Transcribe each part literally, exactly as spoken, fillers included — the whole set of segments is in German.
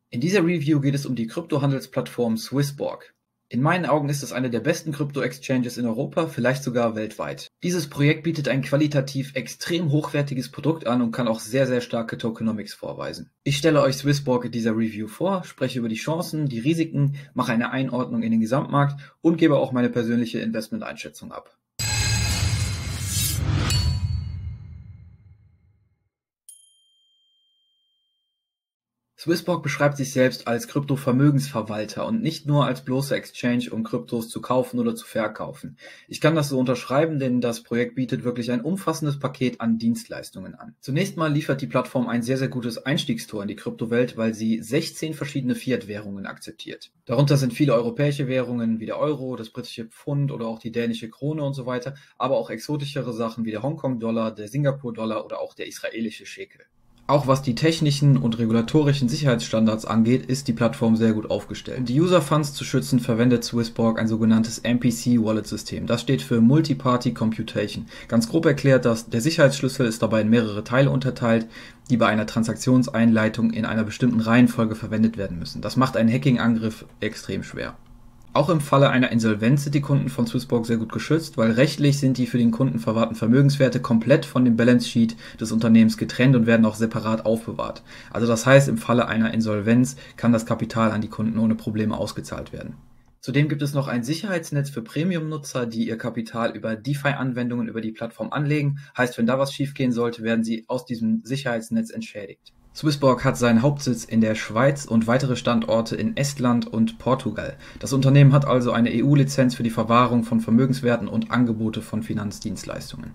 In dieser Review geht es um die Kryptohandelsplattform Swissborg. In meinen Augen ist es eine der besten Krypto-Exchanges in Europa, vielleicht sogar weltweit. Dieses Projekt bietet ein qualitativ extrem hochwertiges Produkt an und kann auch sehr, sehr starke Tokenomics vorweisen. Ich stelle euch Swissborg in dieser Review vor, spreche über die Chancen, die Risiken, mache eine Einordnung in den Gesamtmarkt und gebe auch meine persönliche Investmenteinschätzung ab. Swissborg beschreibt sich selbst als Krypto-Vermögensverwalter und nicht nur als bloße Exchange, um Kryptos zu kaufen oder zu verkaufen. Ich kann das so unterschreiben, denn das Projekt bietet wirklich ein umfassendes Paket an Dienstleistungen an. Zunächst mal liefert die Plattform ein sehr, sehr gutes Einstiegstor in die Kryptowelt, weil sie sechzehn verschiedene Fiat-Währungen akzeptiert. Darunter sind viele europäische Währungen wie der Euro, das britische Pfund oder auch die dänische Krone und so weiter, aber auch exotischere Sachen wie der Hongkong-Dollar, der Singapur-Dollar oder auch der israelische Schekel. Auch was die technischen und regulatorischen Sicherheitsstandards angeht, ist die Plattform sehr gut aufgestellt. Die User-Funds zu schützen, verwendet Swissborg ein sogenanntes M P C-Wallet-System. Das steht für Multi-Party Computation. Ganz grob erklärt, dass der Sicherheitsschlüssel ist dabei in mehrere Teile unterteilt, die bei einer Transaktionseinleitung in einer bestimmten Reihenfolge verwendet werden müssen. Das macht einen Hacking-Angriff extrem schwer. Auch im Falle einer Insolvenz sind die Kunden von Swissborg sehr gut geschützt, weil rechtlich sind die für den Kunden verwahrten Vermögenswerte komplett von dem Balance Sheet des Unternehmens getrennt und werden auch separat aufbewahrt. Also das heißt, im Falle einer Insolvenz kann das Kapital an die Kunden ohne Probleme ausgezahlt werden. Zudem gibt es noch ein Sicherheitsnetz für Premium-Nutzer, die ihr Kapital über DeFi-Anwendungen über die Plattform anlegen. Heißt, wenn da was schiefgehen sollte, werden sie aus diesem Sicherheitsnetz entschädigt. Swissborg hat seinen Hauptsitz in der Schweiz und weitere Standorte in Estland und Portugal. Das Unternehmen hat also eine E U-Lizenz für die Verwahrung von Vermögenswerten und Angebote von Finanzdienstleistungen.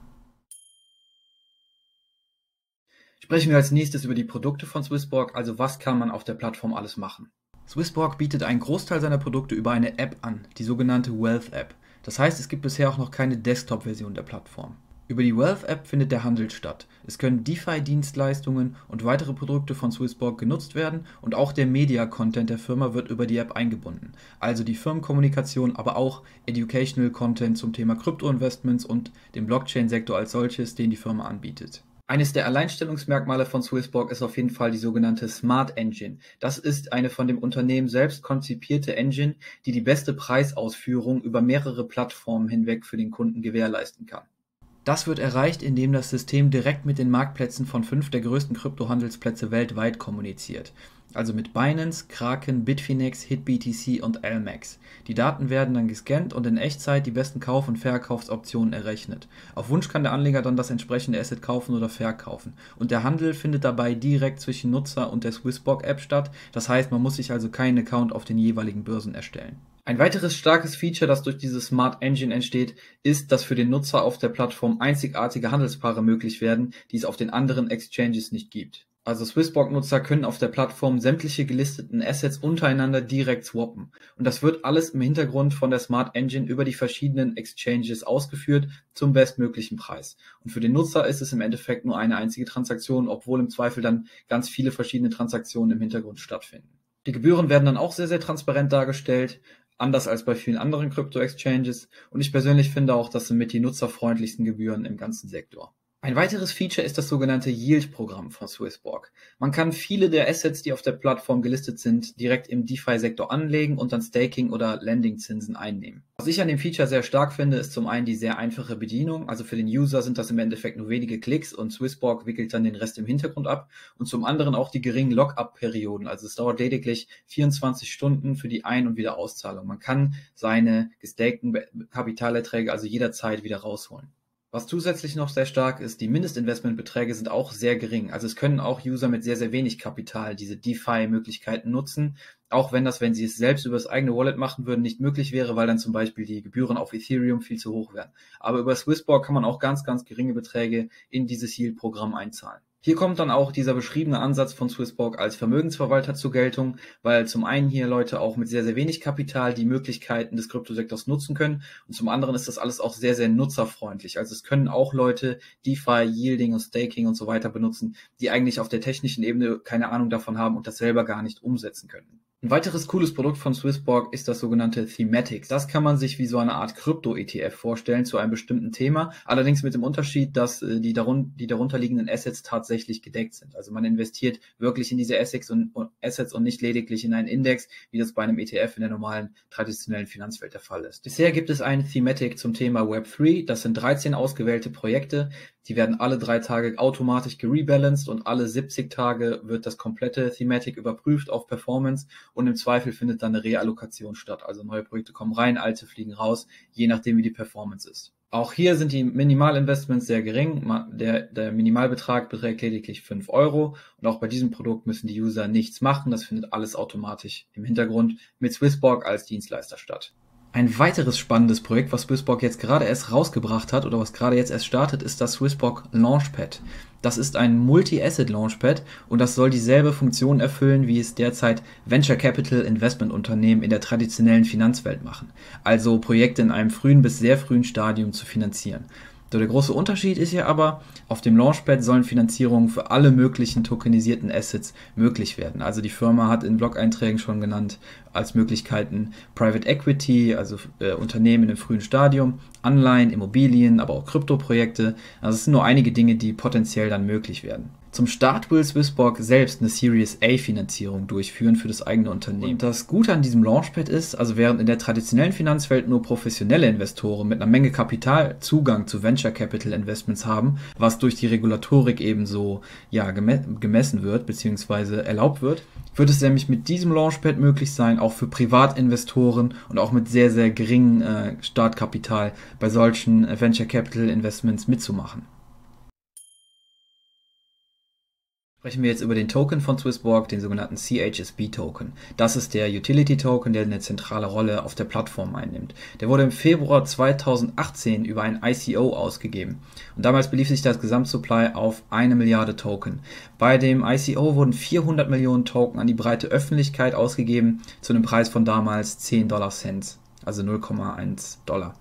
Sprechen wir als nächstes über die Produkte von Swissborg, also was kann man auf der Plattform alles machen. Swissborg bietet einen Großteil seiner Produkte über eine App an, die sogenannte Wealth App. Das heißt, es gibt bisher auch noch keine Desktop-Version der Plattform. Über die Wealth App findet der Handel statt. Es können DeFi-Dienstleistungen und weitere Produkte von Swissborg genutzt werden und auch der Media-Content der Firma wird über die App eingebunden. Also die Firmenkommunikation, aber auch Educational Content zum Thema Krypto-Investments und dem Blockchain-Sektor als solches, den die Firma anbietet. Eines der Alleinstellungsmerkmale von Swissborg ist auf jeden Fall die sogenannte Smart Engine. Das ist eine von dem Unternehmen selbst konzipierte Engine, die die beste Preisausführung über mehrere Plattformen hinweg für den Kunden gewährleisten kann. Das wird erreicht, indem das System direkt mit den Marktplätzen von fünf der größten Kryptohandelsplätze weltweit kommuniziert. Also mit Binance, Kraken, Bitfinex, HitBTC und L M A X. Die Daten werden dann gescannt und in Echtzeit die besten Kauf- und Verkaufsoptionen errechnet. Auf Wunsch kann der Anleger dann das entsprechende Asset kaufen oder verkaufen. Und der Handel findet dabei direkt zwischen Nutzer und der Swissborg-App statt. Das heißt, man muss sich also keinen Account auf den jeweiligen Börsen erstellen. Ein weiteres starkes Feature, das durch diese Smart Engine entsteht, ist, dass für den Nutzer auf der Plattform einzigartige Handelspaare möglich werden, die es auf den anderen Exchanges nicht gibt. Also Swissborg-Nutzer können auf der Plattform sämtliche gelisteten Assets untereinander direkt swappen. Und das wird alles im Hintergrund von der Smart Engine über die verschiedenen Exchanges ausgeführt zum bestmöglichen Preis. Und für den Nutzer ist es im Endeffekt nur eine einzige Transaktion, obwohl im Zweifel dann ganz viele verschiedene Transaktionen im Hintergrund stattfinden. Die Gebühren werden dann auch sehr, sehr transparent dargestellt. Anders als bei vielen anderen Krypto-Exchanges und ich persönlich finde auch, das sind mit die nutzerfreundlichsten Gebühren im ganzen Sektor. Ein weiteres Feature ist das sogenannte Yield-Programm von Swissborg. Man kann viele der Assets, die auf der Plattform gelistet sind, direkt im DeFi-Sektor anlegen und dann Staking- oder Lending-Zinsen einnehmen. Was ich an dem Feature sehr stark finde, ist zum einen die sehr einfache Bedienung. Also für den User sind das im Endeffekt nur wenige Klicks und Swissborg wickelt dann den Rest im Hintergrund ab. Und zum anderen auch die geringen Lock-up-Perioden. Also es dauert lediglich vierundzwanzig Stunden für die Ein- und Wiederauszahlung. Man kann seine gestakten Kapitalerträge also jederzeit wieder rausholen. Was zusätzlich noch sehr stark ist, die Mindestinvestmentbeträge sind auch sehr gering. Also es können auch User mit sehr, sehr wenig Kapital diese DeFi-Möglichkeiten nutzen, auch wenn das, wenn sie es selbst über das eigene Wallet machen würden, nicht möglich wäre, weil dann zum Beispiel die Gebühren auf Ethereum viel zu hoch wären. Aber über Swissborg kann man auch ganz, ganz geringe Beträge in dieses Yield-Programm einzahlen. Hier kommt dann auch dieser beschriebene Ansatz von Swissborg als Vermögensverwalter zur Geltung, weil zum einen hier Leute auch mit sehr, sehr wenig Kapital die Möglichkeiten des Kryptosektors nutzen können und zum anderen ist das alles auch sehr, sehr nutzerfreundlich. Also es können auch Leute DeFi, Yielding und Staking und so weiter benutzen, die eigentlich auf der technischen Ebene keine Ahnung davon haben und das selber gar nicht umsetzen können. Ein weiteres cooles Produkt von Swissborg ist das sogenannte Thematics. Das kann man sich wie so eine Art Krypto-E T F vorstellen zu einem bestimmten Thema, allerdings mit dem Unterschied, dass äh, die, darun die darunterliegenden Assets tatsächlich gedeckt sind. Also man investiert wirklich in diese Assets und, und Assets und nicht lediglich in einen Index, wie das bei einem E T F in der normalen traditionellen Finanzwelt der Fall ist. Bisher gibt es ein Thematic zum Thema Web drei. Das sind dreizehn ausgewählte Projekte. Die werden alle drei Tage automatisch gerebalanced und alle siebzig Tage wird das komplette Thematic überprüft auf Performance und im Zweifel findet dann eine Reallokation statt. Also neue Projekte kommen rein, alte fliegen raus, je nachdem wie die Performance ist. Auch hier sind die Minimalinvestments sehr gering. Der, der Minimalbetrag beträgt lediglich fünf Euro und auch bei diesem Produkt müssen die User nichts machen. Das findet alles automatisch im Hintergrund mit Swissborg als Dienstleister statt. Ein weiteres spannendes Projekt, was Swissborg jetzt gerade erst rausgebracht hat oder was gerade jetzt erst startet, ist das Swissborg Launchpad. Das ist ein Multi-Asset Launchpad und das soll dieselbe Funktion erfüllen, wie es derzeit Venture Capital Investment Unternehmen in der traditionellen Finanzwelt machen. Also Projekte in einem frühen bis sehr frühen Stadium zu finanzieren. So, der große Unterschied ist ja aber, auf dem Launchpad sollen Finanzierungen für alle möglichen tokenisierten Assets möglich werden. Also die Firma hat in Blog-Einträgen schon genannt als Möglichkeiten Private Equity, also äh, Unternehmen in einem frühen Stadium, Anleihen, Immobilien, aber auch Kryptoprojekte. Also es sind nur einige Dinge, die potenziell dann möglich werden. Zum Start will Swissborg selbst eine Series A Finanzierung durchführen für das eigene Unternehmen. Und das Gute an diesem Launchpad ist, also während in der traditionellen Finanzwelt nur professionelle Investoren mit einer Menge Kapital Zugang zu Venture Capital Investments haben, was durch die Regulatorik ebenso ja, gemessen wird bzw. erlaubt wird, wird es nämlich mit diesem Launchpad möglich sein, auch für Privatinvestoren und auch mit sehr, sehr geringem äh, Startkapital bei solchen äh, Venture Capital Investments mitzumachen. Sprechen wir jetzt über den Token von Swissborg, den sogenannten C H S B Token. Das ist der Utility Token, der eine zentrale Rolle auf der Plattform einnimmt. Der wurde im Februar zweitausendachtzehn über ein I C O ausgegeben. Und damals belief sich das Gesamtsupply auf eine Milliarde Token. Bei dem I C O wurden vierhundert Millionen Token an die breite Öffentlichkeit ausgegeben, zu einem Preis von damals zehn Dollar Cent, also null Komma eins Dollar.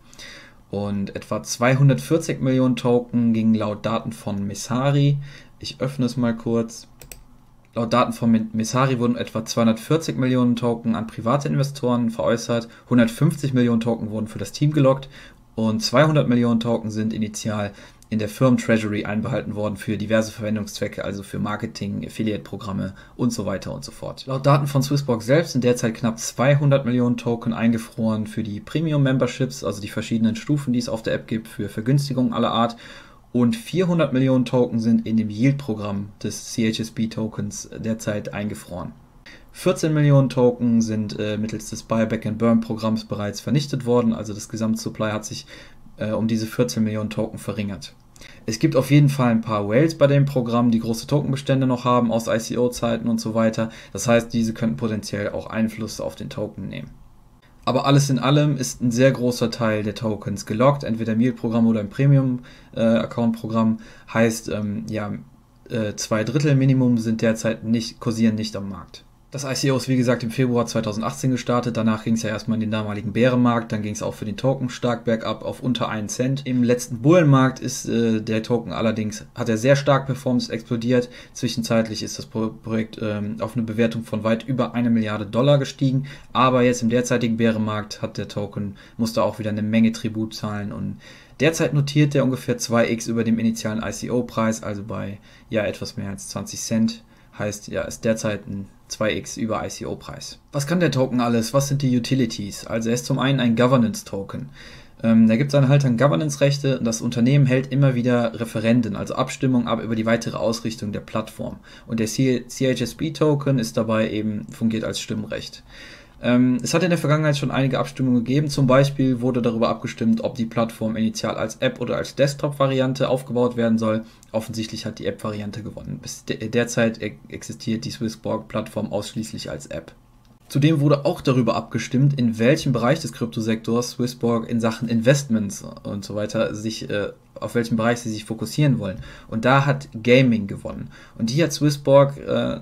Und etwa zweihundertvierzig Millionen Token gingen laut Daten von Messari. Ich öffne es mal kurz. Laut Daten von Messari wurden etwa zweihundertvierzig Millionen Token an private Investoren veräußert, hundertfünfzig Millionen Token wurden für das Team gelockt und zweihundert Millionen Token sind initial in der Firmen-Treasury einbehalten worden für diverse Verwendungszwecke, also für Marketing, Affiliate-Programme und so weiter und so fort. Laut Daten von Swissborg selbst sind derzeit knapp zweihundert Millionen Token eingefroren für die Premium-Memberships, also die verschiedenen Stufen, die es auf der App gibt, für Vergünstigungen aller Art. Und vierhundert Millionen Token sind in dem Yield-Programm des C H S B-Tokens derzeit eingefroren. vierzehn Millionen Token sind äh, mittels des Buy-Back-and-Burn-Programms bereits vernichtet worden, also das Gesamtsupply hat sich äh, um diese vierzehn Millionen Token verringert. Es gibt auf jeden Fall ein paar Whales bei dem Programm, die große Tokenbestände noch haben aus I C O-Zeiten und so weiter. Das heißt, diese könnten potenziell auch Einfluss auf den Token nehmen. Aber alles in allem ist ein sehr großer Teil der Tokens gelockt, entweder im Yield-Programm oder im Premium-Account-Programm. Äh, heißt, ähm, ja, äh, zwei Drittel Minimum sind derzeit nicht, kursieren nicht am Markt. Das I C O ist wie gesagt im Februar zweitausendachtzehn gestartet, danach ging es ja erstmal in den damaligen Bärenmarkt, dann ging es auch für den Token stark bergab auf unter einen Cent. Im letzten Bullenmarkt ist äh, der Token allerdings, hat er sehr stark performt, explodiert. Zwischenzeitlich ist das Pro Projekt ähm, auf eine Bewertung von weit über eine Milliarde Dollar gestiegen, aber jetzt im derzeitigen Bärenmarkt hat der Token, musste auch wieder eine Menge Tribut zahlen und derzeit notiert er ungefähr zwei x über dem initialen I C O-Preis, also bei ja etwas mehr als zwanzig Cent. Heißt, ja, ist derzeit ein zwei x über I C O-Preis. Was kann der Token alles? Was sind die Utilities? Also er ist zum einen ein Governance-Token. Ähm, da gibt es seinen Haltern Governance-Rechte und das Unternehmen hält immer wieder Referenden, also Abstimmungen ab über die weitere Ausrichtung der Plattform. Und der C H S B-Token ist dabei eben, fungiert als Stimmrecht. Ähm, es hat in der Vergangenheit schon einige Abstimmungen gegeben, zum Beispiel wurde darüber abgestimmt, ob die Plattform initial als App oder als Desktop-Variante aufgebaut werden soll. Offensichtlich hat die App-Variante gewonnen. Bis de derzeit e existiert die Swissborg-Plattform ausschließlich als App. Zudem wurde auch darüber abgestimmt, in welchem Bereich des Kryptosektors Swissborg in Sachen Investments und so weiter sich, äh, auf welchen Bereich sie sich fokussieren wollen. Und da hat Gaming gewonnen. Und die hat Swissborg äh,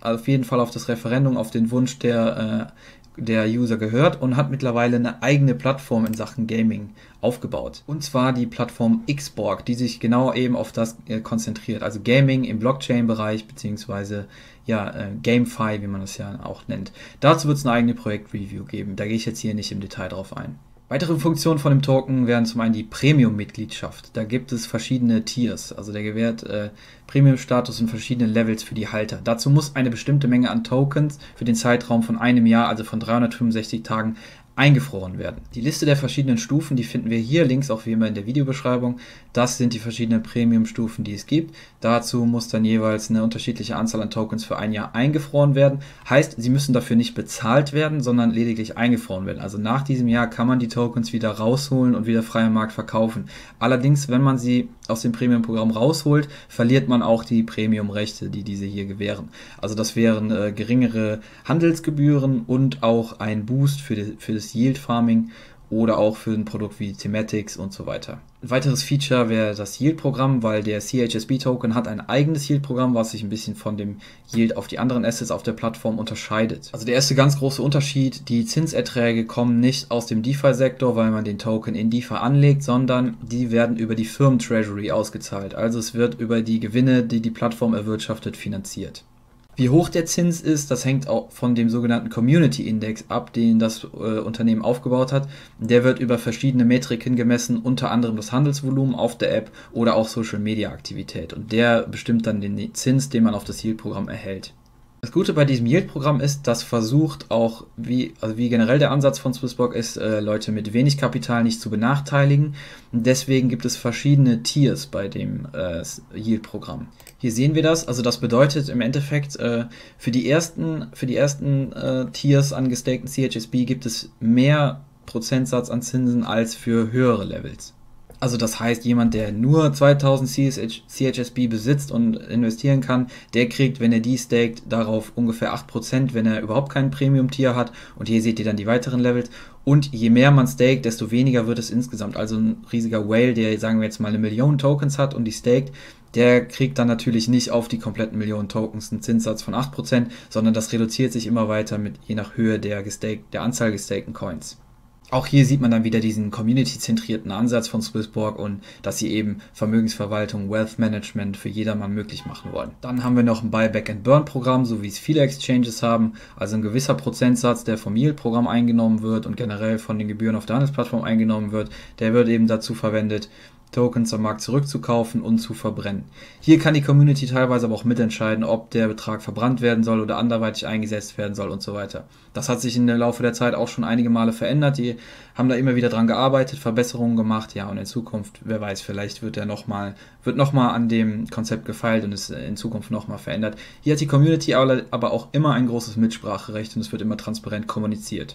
auf jeden Fall auf das Referendum, auf den Wunsch der, äh, der User gehört und hat mittlerweile eine eigene Plattform in Sachen Gaming aufgebaut. Und zwar die Plattform Xborg, die sich genau eben auf das äh, konzentriert. Also Gaming im Blockchain-Bereich, beziehungsweise ja, äh, GameFi, wie man das ja auch nennt. Dazu wird es eine eigene Projekt-Review geben. Da gehe ich jetzt hier nicht im Detail drauf ein. Weitere Funktionen von dem Token wären zum einen die Premium-Mitgliedschaft. Da gibt es verschiedene Tiers, also der gewährt äh, Premium-Status in verschiedenen Levels für die Halter. Dazu muss eine bestimmte Menge an Tokens für den Zeitraum von einem Jahr, also von dreihundertfünfundsechzig Tagen, eingefroren werden. Die Liste der verschiedenen Stufen, die finden wir hier links auch wie immer in der Videobeschreibung. Das sind die verschiedenen Premium-Stufen, die es gibt. Dazu muss dann jeweils eine unterschiedliche Anzahl an Tokens für ein Jahr eingefroren werden. Heißt, sie müssen dafür nicht bezahlt werden, sondern lediglich eingefroren werden. Also nach diesem Jahr kann man die Tokens wieder rausholen und wieder frei am Markt verkaufen. Allerdings, wenn man sie aus dem Premium-Programm rausholt, verliert man auch die Premium-Rechte, die diese hier gewähren. Also das wären äh, geringere Handelsgebühren und auch ein Boost für, die, für das Yield Farming oder auch für ein Produkt wie Thematics und so weiter. Ein weiteres Feature wäre das Yield-Programm, weil der C H S B-Token hat ein eigenes Yield-Programm, was sich ein bisschen von dem Yield auf die anderen Assets auf der Plattform unterscheidet. Also der erste ganz große Unterschied, die Zinserträge kommen nicht aus dem DeFi-Sektor, weil man den Token in DeFi anlegt, sondern die werden über die Firmen-Treasury ausgezahlt. Also es wird über die Gewinne, die die Plattform erwirtschaftet, finanziert. Wie hoch der Zins ist, das hängt auch von dem sogenannten Community Index ab, den das äh, Unternehmen aufgebaut hat. Der wird über verschiedene Metriken gemessen, unter anderem das Handelsvolumen auf der App oder auch Social Media Aktivität. Und der bestimmt dann den Zins, den man auf das Yield-Programm erhält. Das Gute bei diesem Yield-Programm ist, das versucht auch, wie, also wie generell der Ansatz von Swissborg ist, äh, Leute mit wenig Kapital nicht zu benachteiligen. Und deswegen gibt es verschiedene Tiers bei dem äh, Yield-Programm. Hier sehen wir das, also das bedeutet im Endeffekt, äh, für die ersten, für die ersten äh, Tiers an gestakten C H S B gibt es mehr Prozentsatz an Zinsen als für höhere Levels. Also das heißt, jemand, der nur zweitausend C H S B besitzt und investieren kann, der kriegt, wenn er die staked, darauf ungefähr acht Prozent, wenn er überhaupt kein Premium-Tier hat. Und hier seht ihr dann die weiteren Levels. Und je mehr man staked, desto weniger wird es insgesamt. Also ein riesiger Whale, der, sagen wir jetzt mal, eine Million Tokens hat und die staked, der kriegt dann natürlich nicht auf die kompletten Millionen Tokens einen Zinssatz von acht Prozent, sondern das reduziert sich immer weiter mit je nach Höhe der, gestaked, der Anzahl gestakten Coins. Auch hier sieht man dann wieder diesen community-zentrierten Ansatz von Swissborg und dass sie eben Vermögensverwaltung, Wealth Management für jedermann möglich machen wollen. Dann haben wir noch ein Buy-Back-and-Burn-Programm, so wie es viele Exchanges haben, also ein gewisser Prozentsatz, der vom Yield-Programm eingenommen wird und generell von den Gebühren auf der Handelsplattform eingenommen wird, der wird eben dazu verwendet, Tokens am Markt zurückzukaufen und zu verbrennen. Hier kann die Community teilweise aber auch mitentscheiden, ob der Betrag verbrannt werden soll oder anderweitig eingesetzt werden soll und so weiter. Das hat sich im Laufe der Zeit auch schon einige Male verändert. Die haben da immer wieder dran gearbeitet, Verbesserungen gemacht, ja, und in Zukunft, wer weiß, vielleicht wird der noch mal, wird nochmal an dem Konzept gefeilt und ist in Zukunft nochmal verändert. Hier hat die Community aber auch immer ein großes Mitspracherecht und es wird immer transparent kommuniziert.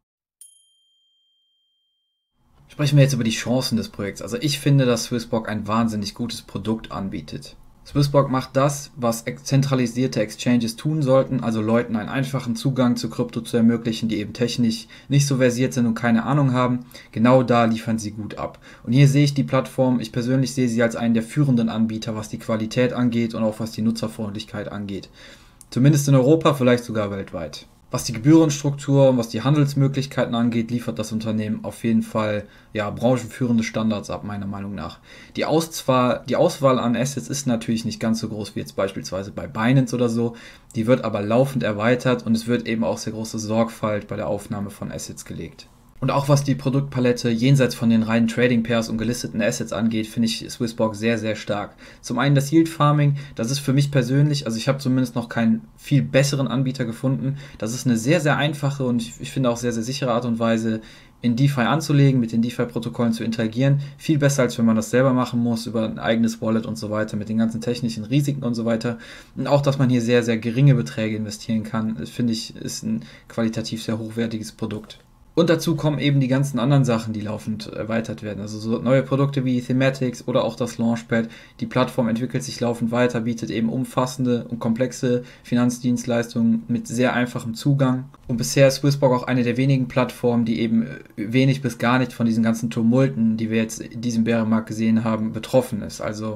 Sprechen wir jetzt über die Chancen des Projekts. Also ich finde, dass Swissborg ein wahnsinnig gutes Produkt anbietet. Swissborg macht das, was zentralisierte Exchanges tun sollten, also Leuten einen einfachen Zugang zu Krypto zu ermöglichen, die eben technisch nicht so versiert sind und keine Ahnung haben. Genau da liefern sie gut ab. Und hier sehe ich die Plattform, ich persönlich sehe sie als einen der führenden Anbieter, was die Qualität angeht und auch was die Nutzerfreundlichkeit angeht. Zumindest in Europa, vielleicht sogar weltweit. Was die Gebührenstruktur und was die Handelsmöglichkeiten angeht, liefert das Unternehmen auf jeden Fall ja, branchenführende Standards ab, meiner Meinung nach. Die Auswahl, die Auswahl an Assets ist natürlich nicht ganz so groß wie jetzt beispielsweise bei Binance oder so. Die wird aber laufend erweitert und es wird eben auch sehr große Sorgfalt bei der Aufnahme von Assets gelegt. Und auch was die Produktpalette jenseits von den reinen Trading Pairs und gelisteten Assets angeht, finde ich Swissborg sehr, sehr stark. Zum einen das Yield Farming, das ist für mich persönlich, also ich habe zumindest noch keinen viel besseren Anbieter gefunden. Das ist eine sehr, sehr einfache und ich, ich finde auch sehr, sehr sichere Art und Weise, in DeFi anzulegen, mit den DeFi-Protokollen zu interagieren. Viel besser, als wenn man das selber machen muss, über ein eigenes Wallet und so weiter, mit den ganzen technischen Risiken und so weiter. Und auch, dass man hier sehr, sehr geringe Beträge investieren kann, finde ich, ist ein qualitativ sehr hochwertiges Produkt. Und dazu kommen eben die ganzen anderen Sachen, die laufend erweitert werden. Also so neue Produkte wie Thematics oder auch das Launchpad. Die Plattform entwickelt sich laufend weiter, bietet eben umfassende und komplexe Finanzdienstleistungen mit sehr einfachem Zugang. Und bisher ist Swissborg auch eine der wenigen Plattformen, die eben wenig bis gar nicht von diesen ganzen Tumulten, die wir jetzt in diesem Bärenmarkt gesehen haben, betroffen ist. Also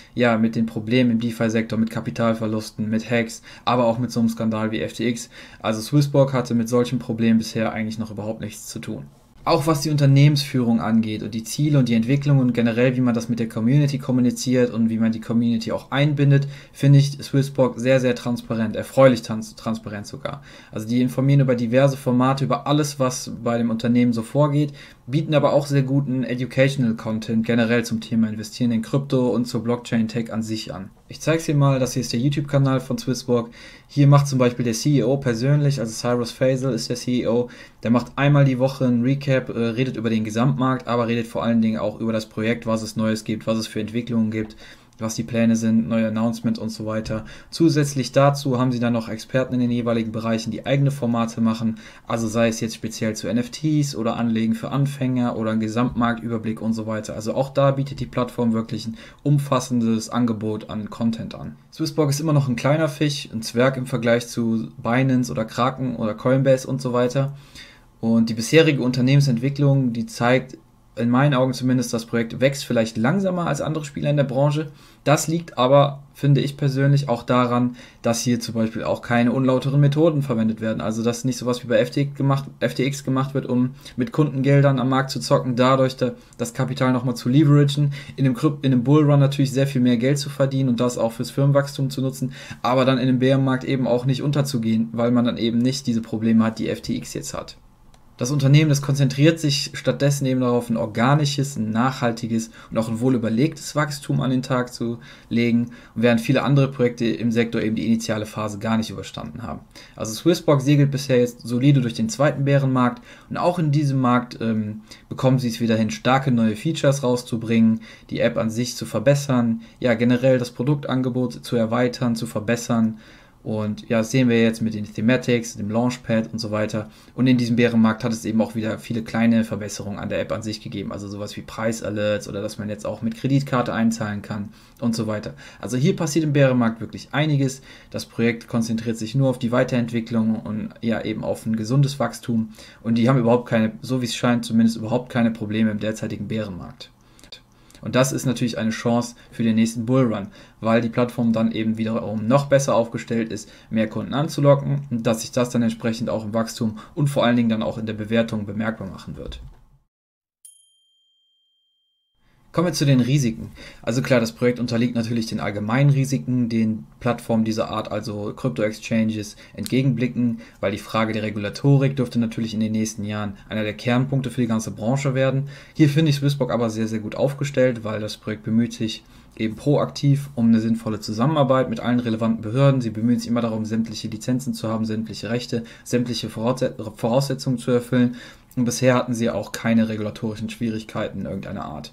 ja, mit den Problemen im DeFi-Sektor, mit Kapitalverlusten, mit Hacks, aber auch mit so einem Skandal wie F T X. Also Swissborg hatte mit solchen Problemen bisher eigentlich noch überhaupt nichts zu tun. Auch was die Unternehmensführung angeht und die Ziele und die Entwicklung und generell, wie man das mit der Community kommuniziert und wie man die Community auch einbindet, finde ich Swissborg sehr, sehr transparent, erfreulich trans transparent sogar. Also die informieren über diverse Formate, über alles, was bei dem Unternehmen so vorgeht, bieten aber auch sehr guten Educational Content generell zum Thema Investieren in Krypto und zur Blockchain-Tech an sich an. Ich zeige es dir mal, das hier ist der YouTube-Kanal von Swissborg. Hier macht zum Beispiel der C E O persönlich, also Cyrus Faisal ist der C E O, der macht einmal die Woche ein Recap, äh, redet über den Gesamtmarkt, aber redet vor allen Dingen auch über das Projekt, was es Neues gibt, was es für Entwicklungen gibt, was die Pläne sind, neue Announcements und so weiter. Zusätzlich dazu haben sie dann noch Experten in den jeweiligen Bereichen, die eigene Formate machen, also sei es jetzt speziell zu N F Ts oder Anlegen für Anfänger oder einen Gesamtmarktüberblick und so weiter. Also auch da bietet die Plattform wirklich ein umfassendes Angebot an Content an. Swissborg ist immer noch ein kleiner Fisch, ein Zwerg im Vergleich zu Binance oder Kraken oder Coinbase und so weiter. Und die bisherige Unternehmensentwicklung, die zeigt in meinen Augen zumindest, das Projekt wächst vielleicht langsamer als andere Spieler in der Branche. Das liegt aber, finde ich persönlich, auch daran, dass hier zum Beispiel auch keine unlauteren Methoden verwendet werden. Also dass nicht sowas wie bei F T X gemacht, F T X gemacht wird, um mit Kundengeldern am Markt zu zocken, dadurch da, das Kapital nochmal zu leveragen, in einem, in einem Bullrun natürlich sehr viel mehr Geld zu verdienen und das auch fürs Firmenwachstum zu nutzen, aber dann in dem Bärenmarkt eben auch nicht unterzugehen, weil man dann eben nicht diese Probleme hat, die F T X jetzt hat. Das Unternehmen, das konzentriert sich stattdessen eben darauf, ein organisches, ein nachhaltiges und auch ein wohlüberlegtes Wachstum an den Tag zu legen, während viele andere Projekte im Sektor eben die initiale Phase gar nicht überstanden haben. Also Swissborg segelt bisher jetzt solide durch den zweiten Bärenmarkt und auch in diesem Markt ähm, bekommen sie es wieder hin, starke neue Features rauszubringen, die App an sich zu verbessern, ja generell das Produktangebot zu erweitern, zu verbessern. Und ja, das sehen wir jetzt mit den Thematics, dem Launchpad und so weiter. Und in diesem Bärenmarkt hat es eben auch wieder viele kleine Verbesserungen an der App an sich gegeben. Also sowas wie Preisalerts oder dass man jetzt auch mit Kreditkarte einzahlen kann und so weiter. Also hier passiert im Bärenmarkt wirklich einiges. Das Projekt konzentriert sich nur auf die Weiterentwicklung und ja eben auf ein gesundes Wachstum. Und die haben überhaupt keine, so wie es scheint, zumindest überhaupt keine Probleme im derzeitigen Bärenmarkt. Und das ist natürlich eine Chance für den nächsten Bullrun, weil die Plattform dann eben wiederum noch besser aufgestellt ist, mehr Kunden anzulocken und dass sich das dann entsprechend auch im Wachstum und vor allen Dingen dann auch in der Bewertung bemerkbar machen wird. Kommen wir zu den Risiken. Also klar, das Projekt unterliegt natürlich den allgemeinen Risiken, den Plattformen dieser Art, also Krypto-Exchanges, entgegenblicken, weil die Frage der Regulatorik dürfte natürlich in den nächsten Jahren einer der Kernpunkte für die ganze Branche werden. Hier finde ich Swissborg aber sehr, sehr gut aufgestellt, weil das Projekt bemüht sich eben proaktiv um eine sinnvolle Zusammenarbeit mit allen relevanten Behörden. Sie bemühen sich immer darum, sämtliche Lizenzen zu haben, sämtliche Rechte, sämtliche Voraussetzungen zu erfüllen. Und bisher hatten sie auch keine regulatorischen Schwierigkeiten irgendeiner Art.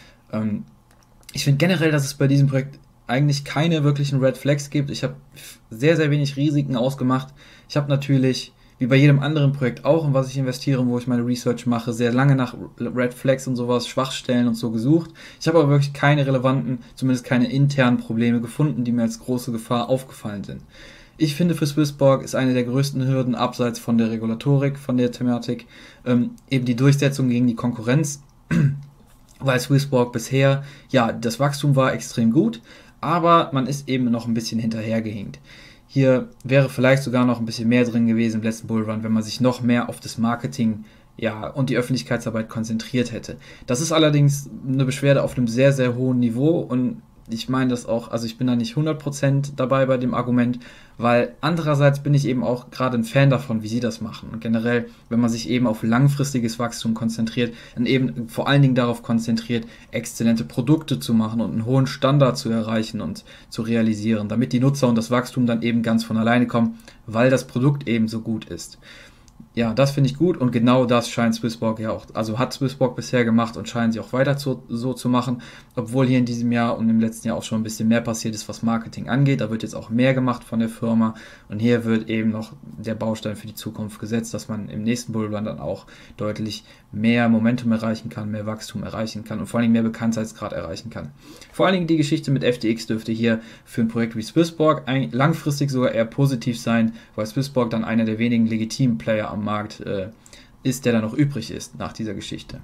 Ich finde generell, dass es bei diesem Projekt eigentlich keine wirklichen Red Flags gibt. Ich habe sehr, sehr wenig Risiken ausgemacht. Ich habe natürlich, wie bei jedem anderen Projekt auch, in was ich investiere und wo ich meine Research mache, sehr lange nach Red Flags und sowas, Schwachstellen und so gesucht. Ich habe aber wirklich keine relevanten, zumindest keine internen Probleme gefunden, die mir als große Gefahr aufgefallen sind. Ich finde, für Swissborg ist eine der größten Hürden abseits von der Regulatorik, von der Thematik, ähm, eben die Durchsetzung gegen die Konkurrenz. Weil Swissborg bisher, ja, das Wachstum war extrem gut, aber man ist eben noch ein bisschen hinterhergehinkt. Hier wäre vielleicht sogar noch ein bisschen mehr drin gewesen im letzten Bullrun, wenn man sich noch mehr auf das Marketing, ja, und die Öffentlichkeitsarbeit konzentriert hätte. Das ist allerdings eine Beschwerde auf einem sehr, sehr hohen Niveau und ich meine das auch, also ich bin da nicht hundert Prozent dabei bei dem Argument, weil andererseits bin ich eben auch gerade ein Fan davon, wie sie das machen. Und generell, wenn man sich eben auf langfristiges Wachstum konzentriert und eben vor allen Dingen darauf konzentriert, exzellente Produkte zu machen und einen hohen Standard zu erreichen und zu realisieren, damit die Nutzer und das Wachstum dann eben ganz von alleine kommen, weil das Produkt eben so gut ist. Ja, das finde ich gut und genau das scheint Swissborg ja auch, also hat Swissborg bisher gemacht und scheinen sie auch weiter zu, so zu machen, obwohl hier in diesem Jahr und im letzten Jahr auch schon ein bisschen mehr passiert ist, was Marketing angeht. Da wird jetzt auch mehr gemacht von der Firma und hier wird eben noch der Baustein für die Zukunft gesetzt, dass man im nächsten Bullrun dann auch deutlich mehr Momentum erreichen kann, mehr Wachstum erreichen kann und vor allem mehr Bekanntheitsgrad erreichen kann. Vor allen Dingen die Geschichte mit F T X dürfte hier für ein Projekt wie Swissborg langfristig sogar eher positiv sein, weil Swissborg dann einer der wenigen legitimen Player am Markt äh, ist, der da noch übrig ist nach dieser Geschichte.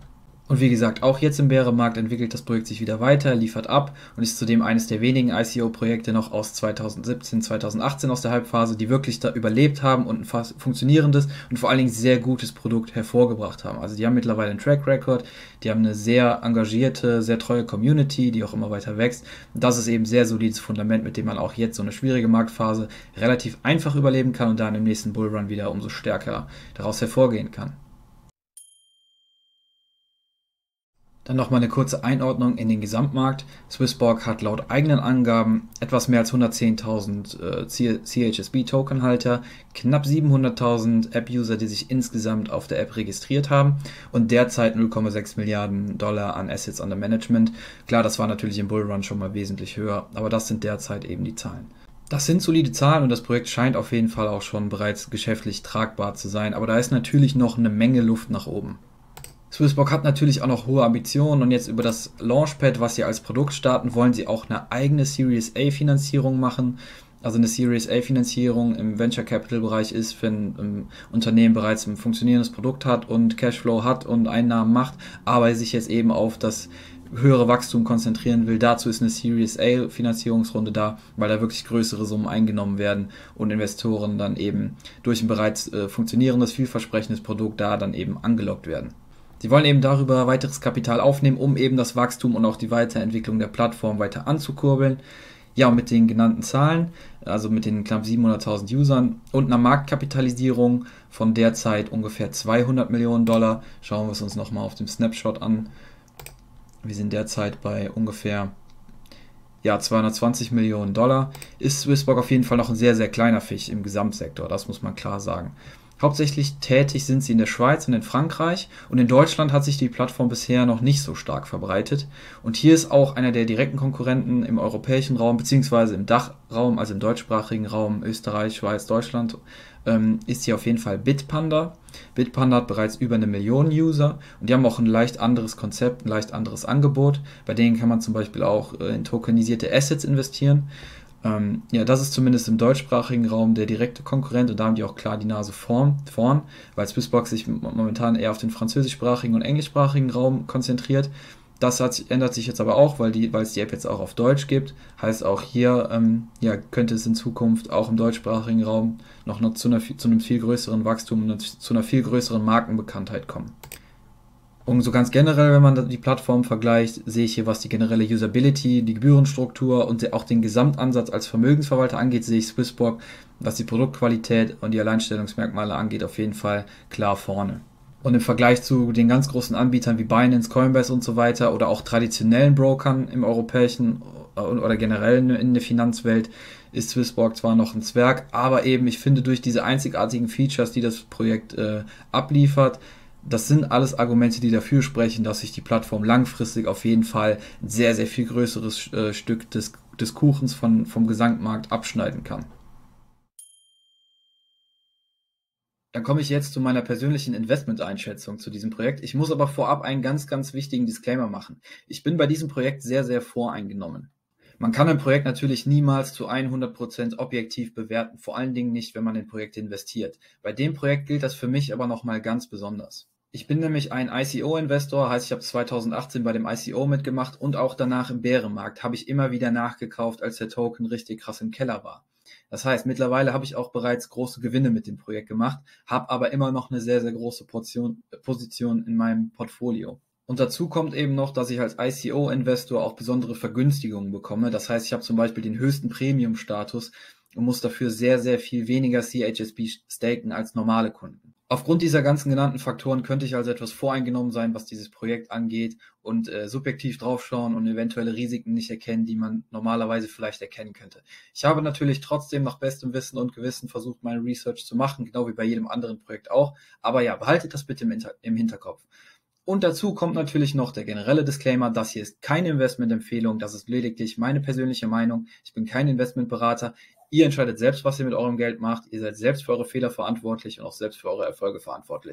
Und wie gesagt, auch jetzt im Bärenmarkt entwickelt das Projekt sich wieder weiter, liefert ab und ist zudem eines der wenigen I C O-Projekte noch aus zweitausendsiebzehn, zweitausendachtzehn aus der Halbphase, die wirklich da überlebt haben und ein fast funktionierendes und vor allen Dingen sehr gutes Produkt hervorgebracht haben. Also die haben mittlerweile einen Track Record, die haben eine sehr engagierte, sehr treue Community, die auch immer weiter wächst. Und das ist eben ein sehr solides Fundament, mit dem man auch jetzt so eine schwierige Marktphase relativ einfach überleben kann und dann im nächsten Bullrun wieder umso stärker daraus hervorgehen kann. Dann nochmal eine kurze Einordnung in den Gesamtmarkt. Swissborg hat laut eigenen Angaben etwas mehr als hundertzehntausend äh, C H S B-Tokenhalter, knapp siebenhunderttausend App-User, die sich insgesamt auf der App registriert haben und derzeit null Komma sechs Milliarden Dollar an Assets under Management. Klar, das war natürlich im Bullrun schon mal wesentlich höher, aber das sind derzeit eben die Zahlen. Das sind solide Zahlen und das Projekt scheint auf jeden Fall auch schon bereits geschäftlich tragbar zu sein, aber da ist natürlich noch eine Menge Luft nach oben. Swissborg hat natürlich auch noch hohe Ambitionen und jetzt über das Launchpad, was sie als Produkt starten, wollen sie auch eine eigene Series A Finanzierung machen. Also eine Series A Finanzierung im Venture Capital Bereich ist, wenn ein Unternehmen bereits ein funktionierendes Produkt hat und Cashflow hat und Einnahmen macht, aber sich jetzt eben auf das höhere Wachstum konzentrieren will. Dazu ist eine Series A Finanzierungsrunde da, weil da wirklich größere Summen eingenommen werden und Investoren dann eben durch ein bereits äh, funktionierendes, vielversprechendes Produkt da dann eben angelockt werden. Sie wollen eben darüber weiteres Kapital aufnehmen, um eben das Wachstum und auch die Weiterentwicklung der Plattform weiter anzukurbeln. Ja, und mit den genannten Zahlen, also mit den knapp siebenhunderttausend Usern und einer Marktkapitalisierung von derzeit ungefähr zweihundert Millionen Dollar, schauen wir es uns nochmal auf dem Snapshot an. Wir sind derzeit bei ungefähr ja, zweihundertzwanzig Millionen Dollar, ist Swissborg auf jeden Fall noch ein sehr, sehr kleiner Fisch im Gesamtsektor, das muss man klar sagen. Hauptsächlich tätig sind sie in der Schweiz und in Frankreich und in Deutschland hat sich die Plattform bisher noch nicht so stark verbreitet. Und hier ist auch einer der direkten Konkurrenten im europäischen Raum beziehungsweise im Dachraum, also im deutschsprachigen Raum, Österreich, Schweiz, Deutschland, ähm, ist hier auf jeden Fall Bitpanda. Bitpanda hat bereits über eine Million User und die haben auch ein leicht anderes Konzept, ein leicht anderes Angebot. Bei denen kann man zum Beispiel auch äh, in tokenisierte Assets investieren. Ähm, ja, das ist zumindest im deutschsprachigen Raum der direkte Konkurrent und da haben die auch klar die Nase vorn, vorn weil Swissborg sich momentan eher auf den französischsprachigen und englischsprachigen Raum konzentriert. Das hat, ändert sich jetzt aber auch, weil, die, weil es die App jetzt auch auf Deutsch gibt. Heißt auch hier ähm, ja, könnte es in Zukunft auch im deutschsprachigen Raum noch, noch zu, einer, zu einem viel größeren Wachstum und zu einer viel größeren Markenbekanntheit kommen. Und so ganz generell, wenn man die Plattform vergleicht, sehe ich hier, was die generelle Usability, die Gebührenstruktur und auch den Gesamtansatz als Vermögensverwalter angeht, sehe ich Swissborg, was die Produktqualität und die Alleinstellungsmerkmale angeht, auf jeden Fall klar vorne. Und im Vergleich zu den ganz großen Anbietern wie Binance, Coinbase und so weiter oder auch traditionellen Brokern im europäischen oder generell in der Finanzwelt ist Swissborg zwar noch ein Zwerg, aber eben, ich finde, durch diese einzigartigen Features, die das Projekt äh, abliefert, das sind alles Argumente, die dafür sprechen, dass sich die Plattform langfristig auf jeden Fall ein sehr, sehr viel größeres äh, Stück des, des Kuchens von, vom Gesamtmarkt abschneiden kann. Dann komme ich jetzt zu meiner persönlichen Investmenteinschätzung zu diesem Projekt. Ich muss aber vorab einen ganz, ganz wichtigen Disclaimer machen. Ich bin bei diesem Projekt sehr, sehr voreingenommen. Man kann ein Projekt natürlich niemals zu hundert Prozent objektiv bewerten, vor allen Dingen nicht, wenn man in Projekte investiert. Bei dem Projekt gilt das für mich aber nochmal ganz besonders. Ich bin nämlich ein I C O-Investor, heißt ich habe zweitausendachtzehn bei dem I C O mitgemacht und auch danach im Bärenmarkt habe ich immer wieder nachgekauft, als der Token richtig krass im Keller war. Das heißt, mittlerweile habe ich auch bereits große Gewinne mit dem Projekt gemacht, habe aber immer noch eine sehr, sehr große Portion, Position in meinem Portfolio. Und dazu kommt eben noch, dass ich als I C O-Investor auch besondere Vergünstigungen bekomme. Das heißt, ich habe zum Beispiel den höchsten Premium-Status und muss dafür sehr, sehr viel weniger C H S B staken als normale Kunden. Aufgrund dieser ganzen genannten Faktoren könnte ich also etwas voreingenommen sein, was dieses Projekt angeht und äh, subjektiv draufschauen und eventuelle Risiken nicht erkennen, die man normalerweise vielleicht erkennen könnte. Ich habe natürlich trotzdem nach bestem Wissen und Gewissen versucht, meine Research zu machen, genau wie bei jedem anderen Projekt auch. Aber ja, behaltet das bitte im, Inter- im Hinterkopf. Und dazu kommt natürlich noch der generelle Disclaimer, das hier ist keine Investmentempfehlung, das ist lediglich meine persönliche Meinung. Ich bin kein Investmentberater. Ihr entscheidet selbst, was ihr mit eurem Geld macht. Ihr seid selbst für eure Fehler verantwortlich und auch selbst für eure Erfolge verantwortlich.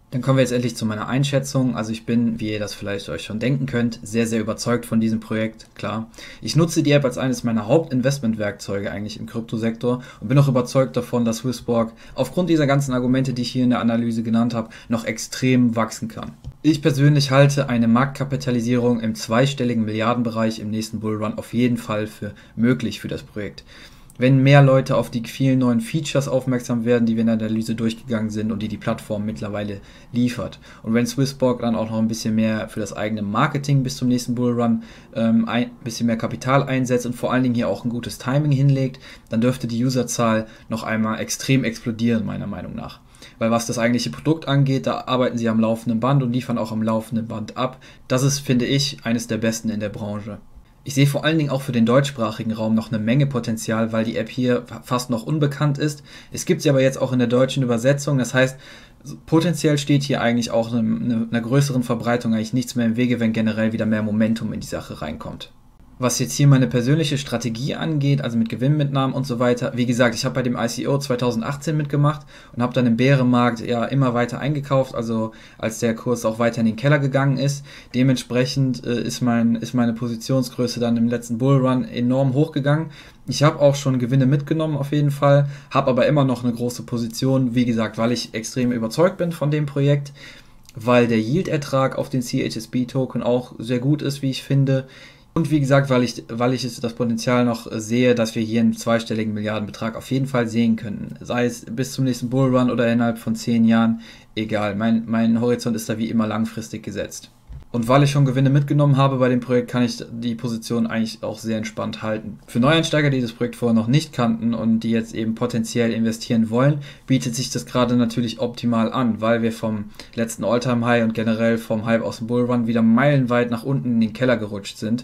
Dann kommen wir jetzt endlich zu meiner Einschätzung. Also ich bin, wie ihr das vielleicht euch schon denken könnt, sehr, sehr überzeugt von diesem Projekt, klar. Ich nutze die App als eines meiner Hauptinvestmentwerkzeuge eigentlich im Kryptosektor und bin auch überzeugt davon, dass Swissborg aufgrund dieser ganzen Argumente, die ich hier in der Analyse genannt habe, noch extrem wachsen kann. Ich persönlich halte eine Marktkapitalisierung im zweistelligen Milliardenbereich im nächsten Bullrun auf jeden Fall für möglich für das Projekt. Wenn mehr Leute auf die vielen neuen Features aufmerksam werden, die wir in der Analyse durchgegangen sind und die die Plattform mittlerweile liefert. Und wenn Swissborg dann auch noch ein bisschen mehr für das eigene Marketing bis zum nächsten Bullrun ähm, ein bisschen mehr Kapital einsetzt und vor allen Dingen hier auch ein gutes Timing hinlegt, dann dürfte die Userzahl noch einmal extrem explodieren, meiner Meinung nach. Weil was das eigentliche Produkt angeht, da arbeiten sie am laufenden Band und liefern auch am laufenden Band ab. Das ist, finde ich, eines der besten in der Branche. Ich sehe vor allen Dingen auch für den deutschsprachigen Raum noch eine Menge Potenzial, weil die App hier fast noch unbekannt ist. Es gibt sie aber jetzt auch in der deutschen Übersetzung, das heißt, potenziell steht hier eigentlich auch einer eine größeren Verbreitung eigentlich nichts mehr im Wege, wenn generell wieder mehr Momentum in die Sache reinkommt. Was jetzt hier meine persönliche Strategie angeht, also mit Gewinnmitnahmen und so weiter, wie gesagt, ich habe bei dem I C O zweitausendachtzehn mitgemacht und habe dann im Bärenmarkt ja immer weiter eingekauft, also als der Kurs auch weiter in den Keller gegangen ist. Dementsprechend äh, ist, mein, ist meine Positionsgröße dann im letzten Bullrun enorm hochgegangen. Ich habe auch schon Gewinne mitgenommen auf jeden Fall, habe aber immer noch eine große Position, wie gesagt, weil ich extrem überzeugt bin von dem Projekt, weil der Yield-Ertrag auf den C H S B-Token auch sehr gut ist, wie ich finde. Und wie gesagt, weil ich, weil ich das Potenzial noch sehe, dass wir hier einen zweistelligen Milliardenbetrag auf jeden Fall sehen könnten. Sei es bis zum nächsten Bullrun oder innerhalb von zehn Jahren, egal. Mein, mein Horizont ist da wie immer langfristig gesetzt. Und weil ich schon Gewinne mitgenommen habe bei dem Projekt, kann ich die Position eigentlich auch sehr entspannt halten. Für Neueinsteiger, die das Projekt vorher noch nicht kannten und die jetzt eben potenziell investieren wollen, bietet sich das gerade natürlich optimal an, weil wir vom letzten All-Time-High und generell vom Hype aus dem Bullrun wieder meilenweit nach unten in den Keller gerutscht sind.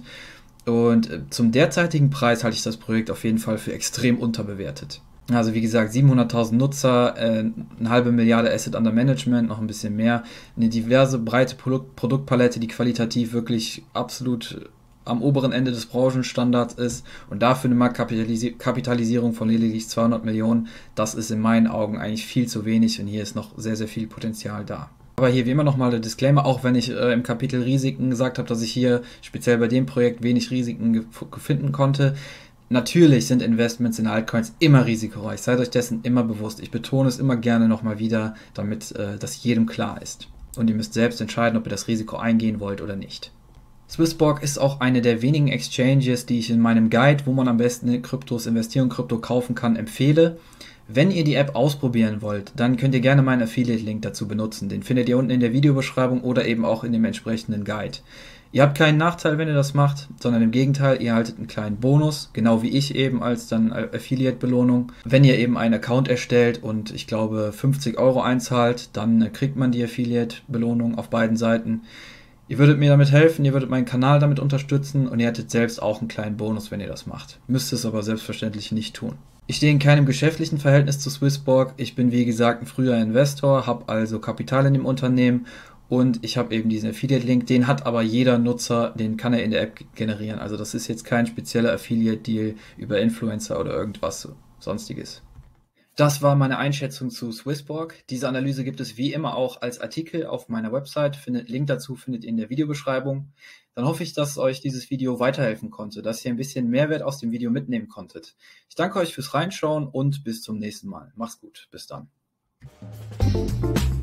Und zum derzeitigen Preis halte ich das Projekt auf jeden Fall für extrem unterbewertet. Also wie gesagt, siebenhunderttausend Nutzer, äh, eine halbe Milliarde Asset Under Management, noch ein bisschen mehr, eine diverse, breite Produkt Produktpalette, die qualitativ wirklich absolut am oberen Ende des Branchenstandards ist und dafür eine Marktkapitalisierung von lediglich zweihundert Millionen, das ist in meinen Augen eigentlich viel zu wenig und hier ist noch sehr, sehr viel Potenzial da. Aber hier wie immer nochmal der Disclaimer, auch wenn ich äh, im Kapitel Risiken gesagt habe, dass ich hier speziell bei dem Projekt wenig Risiken finden konnte. Natürlich sind Investments in Altcoins immer risikoreich, seid euch dessen immer bewusst. Ich betone es immer gerne nochmal wieder, damit äh, das jedem klar ist. Und ihr müsst selbst entscheiden, ob ihr das Risiko eingehen wollt oder nicht. Swissborg ist auch eine der wenigen Exchanges, die ich in meinem Guide, wo man am besten in Kryptos investieren und Krypto kaufen kann, empfehle. Wenn ihr die App ausprobieren wollt, dann könnt ihr gerne meinen Affiliate-Link dazu benutzen. Den findet ihr unten in der Videobeschreibung oder eben auch in dem entsprechenden Guide. Ihr habt keinen Nachteil, wenn ihr das macht, sondern im Gegenteil, ihr erhaltet einen kleinen Bonus, genau wie ich eben als dann Affiliate-Belohnung. Wenn ihr eben einen Account erstellt und ich glaube fünfzig Euro einzahlt, dann kriegt man die Affiliate-Belohnung auf beiden Seiten. Ihr würdet mir damit helfen, ihr würdet meinen Kanal damit unterstützen und ihr hättet selbst auch einen kleinen Bonus, wenn ihr das macht. Müsst es aber selbstverständlich nicht tun. Ich stehe in keinem geschäftlichen Verhältnis zu Swissborg. Ich bin wie gesagt ein früher Investor, habe also Kapital in dem Unternehmen und ich habe eben diesen Affiliate-Link. Den hat aber jeder Nutzer, den kann er in der App generieren. Also das ist jetzt kein spezieller Affiliate-Deal über Influencer oder irgendwas sonstiges. Das war meine Einschätzung zu Swissborg. Diese Analyse gibt es wie immer auch als Artikel auf meiner Website. Findet, Link dazu findet ihr in der Videobeschreibung. Dann hoffe ich, dass euch dieses Video weiterhelfen konnte, dass ihr ein bisschen Mehrwert aus dem Video mitnehmen konntet. Ich danke euch fürs Reinschauen und bis zum nächsten Mal. Macht's gut. Bis dann.